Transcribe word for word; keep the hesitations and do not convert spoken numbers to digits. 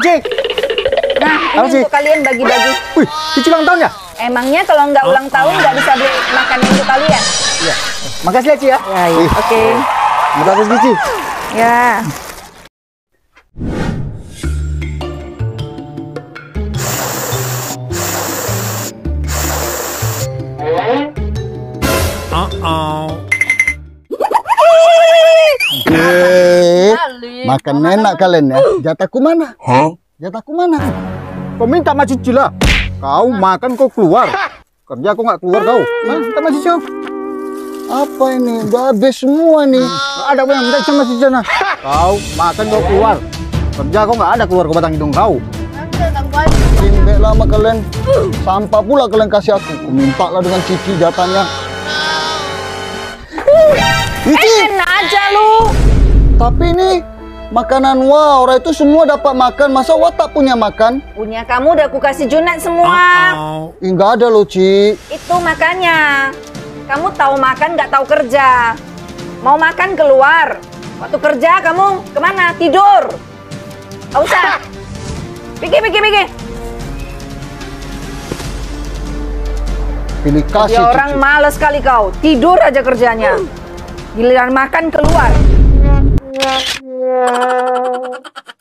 Cik. Nah, Apa, ini Cik? untuk kalian bagi-bagi. Wih, Cici ulang tahun ya? Emangnya kalau nggak ulang tahun nggak bisa beli makanan untuk kalian? Iya. Makasih ya, Ci ya. Ya, ya. Oke. Makasih, Cici. Ya. Eh, makan enak kalian ya. Jatahku mana? Hah? Jatahku mana? Kau minta sama Cici lah. Kau makan kau keluar. Kerja kau nggak keluar kau. Nah, minta sama Cici. Apa ini? Udah habis semua nih. Nggak ada yang minta sama Cici nah. Kau makan kau keluar. Kerja kau nggak ada keluar kau batang hidung kau. Indek lama kalian. Sampah pula kalian kasih aku. Aku minta lah dengan Cici jatahnya. Cici. Enak aja lu. Tapi ini makanan Wah, orang itu semua dapat makan. Masa Wah tak punya makan? Punya kamu udah aku kasih Junet semua. Ih, nggak ada loh, Ci. Itu makanya. Kamu tahu makan nggak tahu kerja. Mau makan keluar. Waktu kerja kamu kemana? Tidur. Nggak usah. Pikir, pikir, pikir. Pilih kasih, Ya orang Cici. males kali kau. Tidur aja kerjanya. Giliran makan keluar.